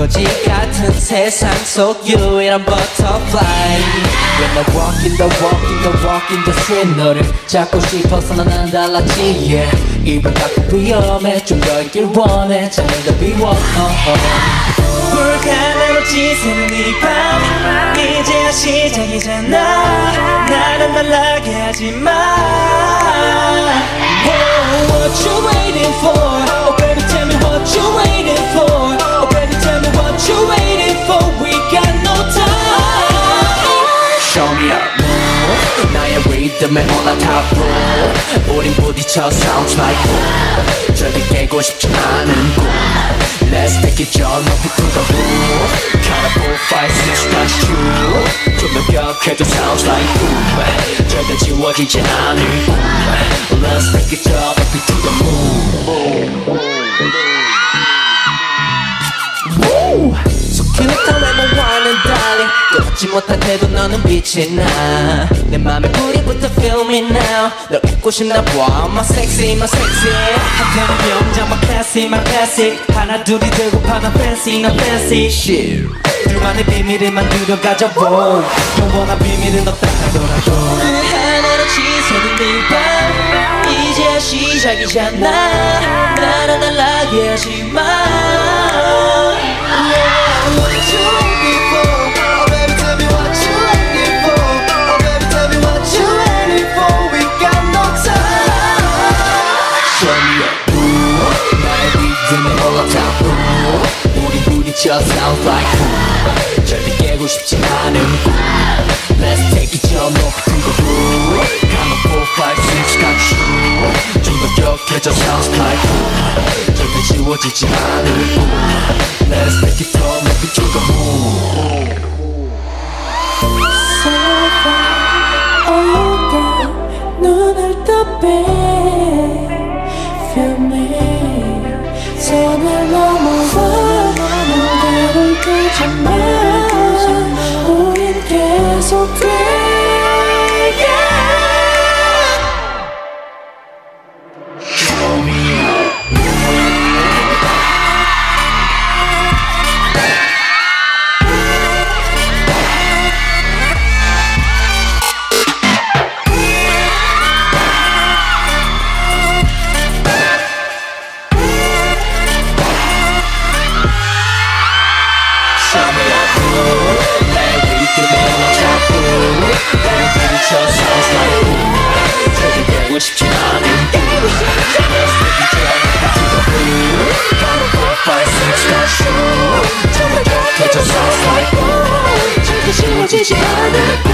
에너지 같은 세상 속 유일한 butterfly. When I walk in the street 너를 잡고 싶어서 난 달랐지 yeah. 입을 닫고 위험해 좀 더 있길 원해 잠을 더 비워 불가능으로 지새는 이 밤 이제야 시작이잖아 나는 말라게 하지마 What you waiting for? Oh baby tell me what you waiting for? Oh baby tell me what you waiting for? We got no time Show me up 나의 리듬에 올라타고 우린 부딪혀 sounds like boom 절대 깨고 싶지 않은 꿈 Let's take it 저 높이 to the roof Count up 4, 5, 6, that's true 좀 더 격해져 sounds like boom 절대 지워지지 않을 꿈 Let's take it 저 높이 to the moon Woo! 속히는 외모와는 달리 걷지 못할 때도 너는 빛이 나 내 맘에 뿌리부터 feel me now 널 잊고 싶나 봐 my sexy 한편은 명작 my classic 하나 둘이 들고 파는 fancy 너 fancy shit 둘만의 비밀을 만들어 가져보 영원한 비밀은 없다 하더라도 그 하나로 지새는 이 밤 이제야 시작이잖아 나를 날라게 하지마 What you waiting for? Oh baby tell me what you waiting for? Oh baby tell me what you waiting for? We got no time Show me up 나의 리듬에 올라타고 우리 부딪혀 sounds like boom 절대 깨고 싶지 않은 꿈 Let's take it 저 높이 to the roof Count up 4, 5, 6 got you 좀 더 격해져 sounds like boom 절대 지워지지 않을 꿈 Let's take it all up to the moon So far 올게 눈을 떠 babe Feel me 선을 넘어와 무대를 끄지마 우린 계속돼 Show me up Sounds like boom 절대 깨고 싶지 않은 꿈 Let's take it to the moon Count up 4, 5, 6 got you 좀 더 격해져 sounds like boom 절대 지워지지 않을